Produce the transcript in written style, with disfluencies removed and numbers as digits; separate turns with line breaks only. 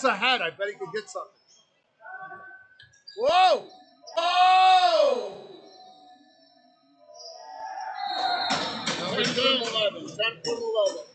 ahead. I bet he could get something. Whoa! Oh! Number 10 from 11. 10 from 11.